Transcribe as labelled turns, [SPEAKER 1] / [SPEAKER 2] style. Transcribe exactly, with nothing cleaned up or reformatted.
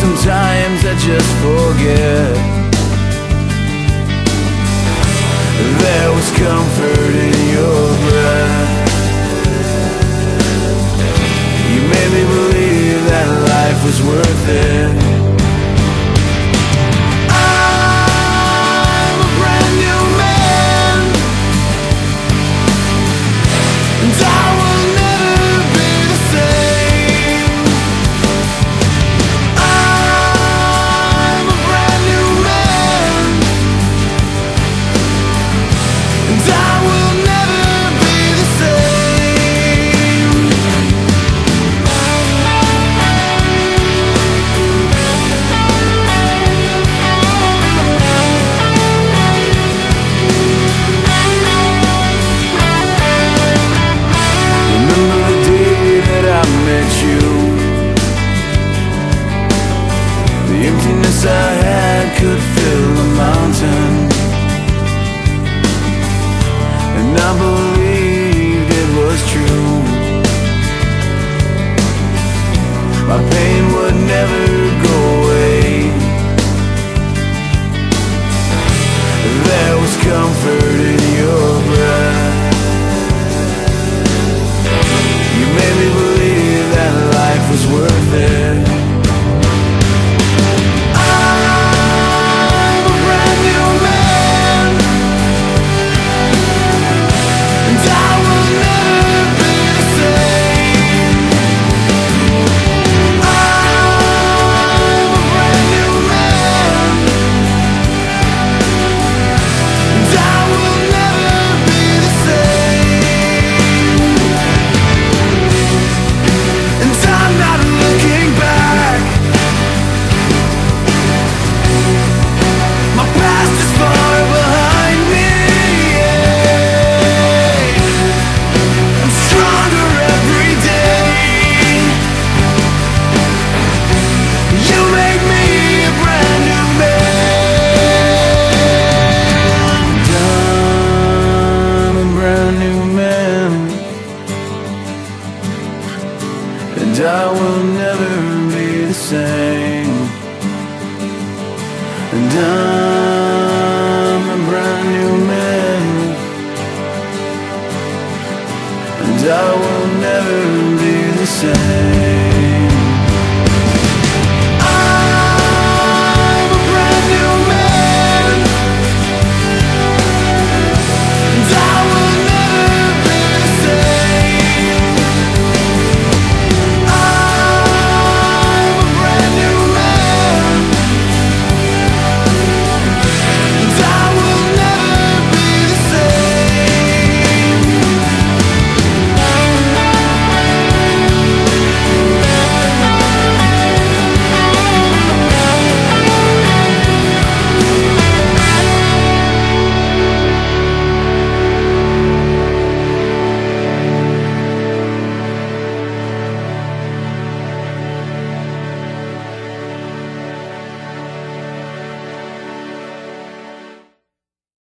[SPEAKER 1] sometimes I just forget. There was comfort in your breath. You made me believe that life was worth it. I'm a brand new man, and I will never be the same. I'm a brand new man, and I will never be the same. Remember the day that I met you? The emptiness I had could fill a mountain, and I believed it was true. My pain would never go away. There was comfort in your breath. You made me believe that life was worth it. I'm a brand new man, and I will never be the same. I'm a brand new man, and I will never be the same. And I'm not looking back. My past is far behind me. I'm stronger every day. You make me a brand new man. I'm a brand new man, and I will never be the same. And I'm a brand new man, and I will never be the same.